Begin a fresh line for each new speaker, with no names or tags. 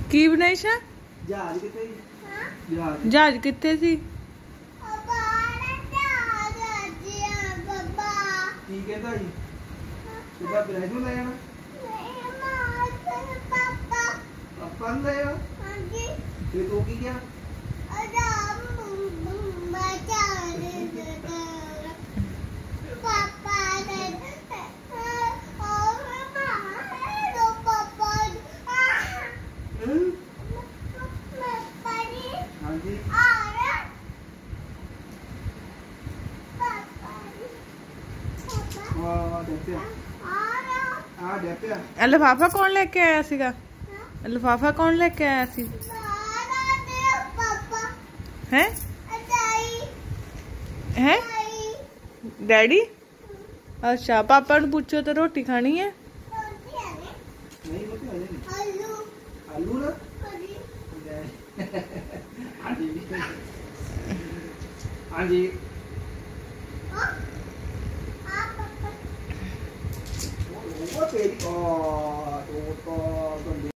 की बनाईशा
जहाज किथे
जहाज किथे सी
की कहता जी किदा ब्रैज में ले जाना पापा ने ले जाना फिर तू की क्या
लिफाफा कौन लेके आया सीगा लिफाफा कौन लेके आया सी हैं हैं डैडी अच्छा पापा ने पूछो तो रोटी खानी है
आलू ना हाँ जी वो तेरी